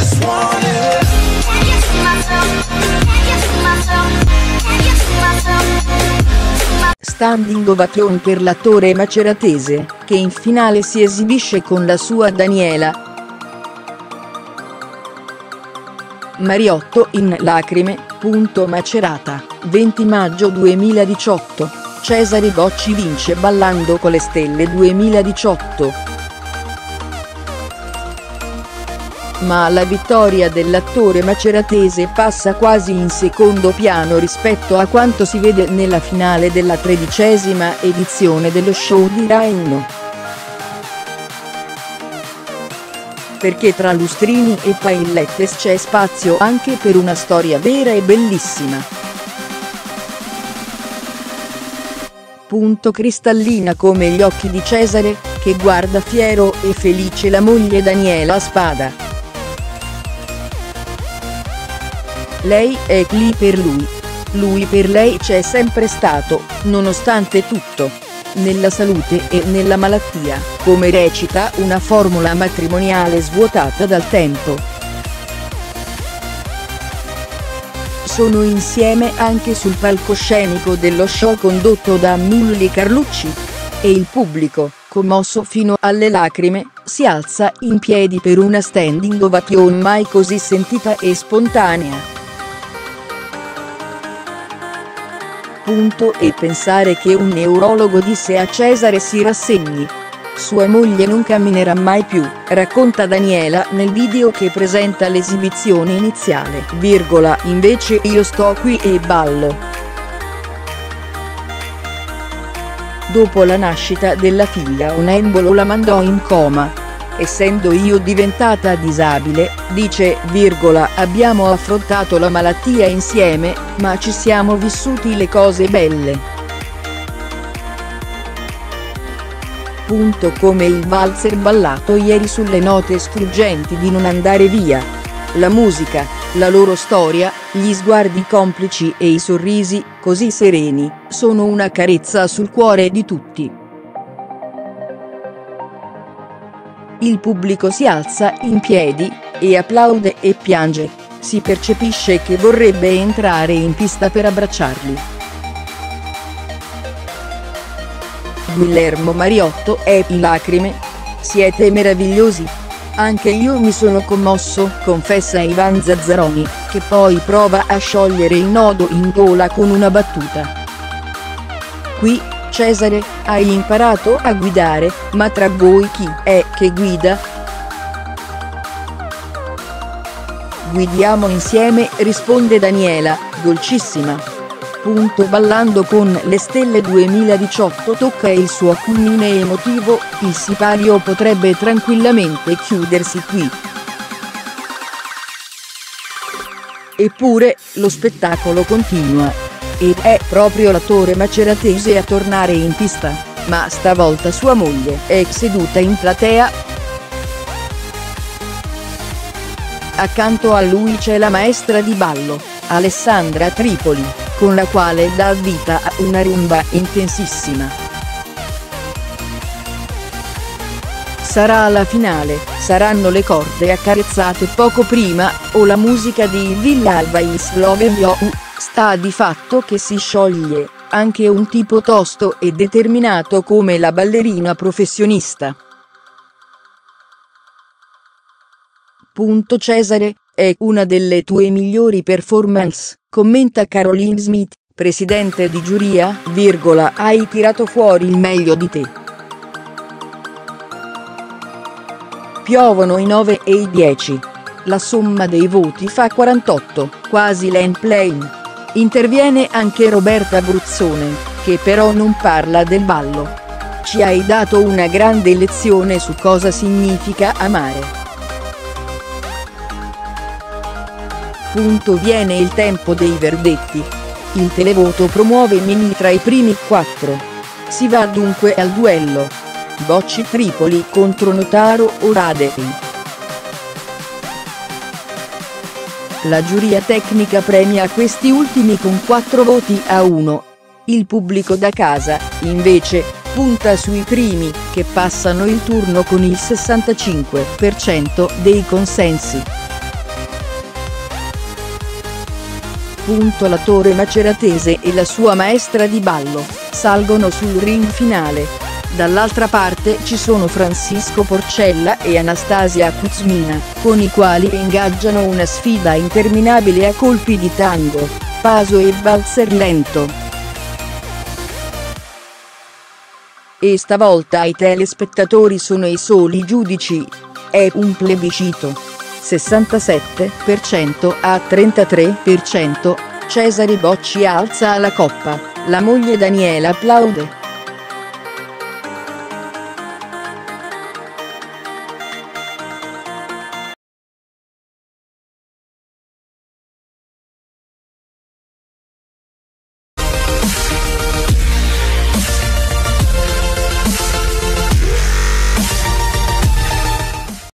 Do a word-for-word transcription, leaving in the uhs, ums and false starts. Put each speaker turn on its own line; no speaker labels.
just wanna. Can you see myself? Can you see myself? Can you see myself?
Standing ovation per l'attore maceratese, che in finale si esibisce con la sua Daniela. Mariotto in lacrime. Punto Macerata, venti maggio duemiladiciotto. Cesare Bocci vince Ballando con le stelle duemiladiciotto. Ma la vittoria dell'attore maceratese passa quasi in secondo piano rispetto a quanto si vede nella finale della tredicesima edizione dello show di Rai uno. Perché tra lustrini e paillettes c'è spazio anche per una storia vera e bellissima. Punto cristallina come gli occhi di Cesare, che guarda fiero e felice la moglie Daniela Spada. Lei è lì per lui. Lui per lei c'è sempre stato, nonostante tutto. Nella salute e nella malattia, come recita una formula matrimoniale svuotata dal tempo. Sono insieme anche sul palcoscenico dello show condotto da Mulli Carlucci. E il pubblico, commosso fino alle lacrime, si alza in piedi per una standing ovation mai così sentita e spontanea. Punto e pensare che un neurologo disse a Cesare si rassegni. Sua moglie non camminerà mai più, racconta Daniela nel video che presenta l'esibizione iniziale, virgola, invece io sto qui e ballo. Dopo la nascita della figlia un embolo la mandò in coma. Essendo io diventata disabile, dice, virgola, abbiamo affrontato la malattia insieme, ma ci siamo vissuti le cose belle. Punto come il valzer ballato ieri sulle note struggenti di Non andare via. La musica, la loro storia, gli sguardi complici e i sorrisi, così sereni, sono una carezza sul cuore di tutti. Il pubblico si alza in piedi, e applaude e piange. Si percepisce che vorrebbe entrare in pista per abbracciarli. Guillermo Mariotto è in lacrime. Siete meravigliosi. Anche io mi sono commosso, confessa Ivan Zazzaroni, che poi prova a sciogliere il nodo in gola con una battuta. Qui, Cesare, hai imparato a guidare, ma tra voi chi è che guida? Guidiamo insieme, risponde Daniela, dolcissima. Punto Ballando con le stelle duemiladiciotto tocca il suo culmine emotivo, il sipario potrebbe tranquillamente chiudersi qui. Eppure, lo spettacolo continua. Ed è proprio l'attore maceratese a tornare in pista, ma stavolta sua moglie è seduta in platea. Accanto a lui c'è la maestra di ballo, Alessandra Tripoli, con la quale dà vita a una rumba intensissima. Sarà la finale, saranno le corde accarezzate poco prima, o la musica di Villa Alvais Love You. Sta di fatto che si scioglie, anche un tipo tosto e determinato come la ballerina professionista. Punto Cesare, è una delle tue migliori performance, commenta Caroline Smith, presidente di giuria, virgola, hai tirato fuori il meglio di te. Piovono i nove e i dieci. La somma dei voti fa quarantotto, quasi l'end plane. Interviene anche Roberta Bruzzone, che però non parla del ballo. Ci hai dato una grande lezione su cosa significa amare. Punto viene il tempo dei verdetti. Il televoto promuove Mimì tra i primi quattro. Si va dunque al duello. Bocci Tripoli contro Notaro o Radei. La giuria tecnica premia questi ultimi con quattro voti a uno. Il pubblico da casa, invece, punta sui primi, che passano il turno con il sessantacinque per cento dei consensi. punto l'attore maceratese e la sua maestra di ballo salgono sul ring finale. Dall'altra parte ci sono Francisco Porcella e Anastasia Kuzmina, con i quali ingaggiano una sfida interminabile a colpi di tango, paso e valzer lento. E stavolta i telespettatori sono i soli giudici. È un plebiscito. sessantasette per cento a trentatré per cento. Cesare Bocci alza la coppa, la moglie Daniela applaude.